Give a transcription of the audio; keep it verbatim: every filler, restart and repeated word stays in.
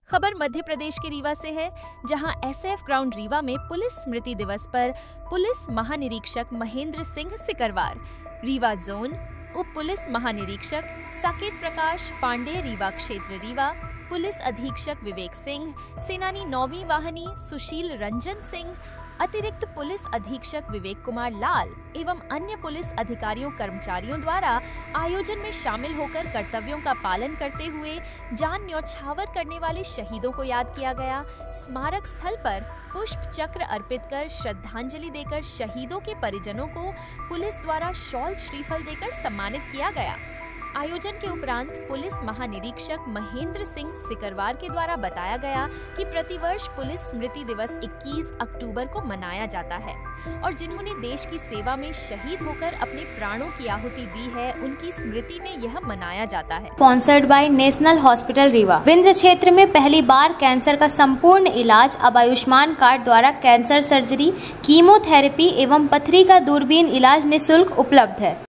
खबर मध्य प्रदेश के रीवा से है, जहां एसएफ ग्राउंड रीवा में पुलिस स्मृति दिवस पर पुलिस महानिरीक्षक महेंद्र सिंह सिकरवार, रीवा जोन, उप पुलिस महानिरीक्षक साकेत प्रकाश पांडे रीवा क्षेत्र रीवा, पुलिस अधीक्षक विवेक सिंह, सेनानी नौवीं वाहिनी सुशील रंजन सिंह, अतिरिक्त पुलिस अधीक्षक विवेक कुमार लाल एवं अन्य पुलिस अधिकारियों कर्मचारियों द्वारा आयोजन में शामिल होकर कर्तव्यों का पालन करते हुए जान न्यौछावर करने वाले शहीदों को याद किया गया। स्मारक स्थल पर पुष्प चक्र अर्पित कर श्रद्धांजलि देकर शहीदों के परिजनों को पुलिस द्वारा शॉल श्रीफल देकर सम्मानित किया गया। आयोजन के उपरांत पुलिस महानिरीक्षक महेंद्र सिंह सिकरवार के द्वारा बताया गया कि प्रतिवर्ष पुलिस स्मृति दिवस इक्कीस अक्टूबर को मनाया जाता है और जिन्होंने देश की सेवा में शहीद होकर अपने प्राणों की आहुति दी है, उनकी स्मृति में यह मनाया जाता है। Sponsored by national hospital Rewa. Vindhya क्षेत्र में पहली बार कैंसर का संपूर्ण इलाज अब आयुष्मान कार्ड द्वारा कैंसर सर्जरी, कीमोथेरेपी एवं पथरी का दूरबीन इलाज निःशुल्क उपलब्ध है।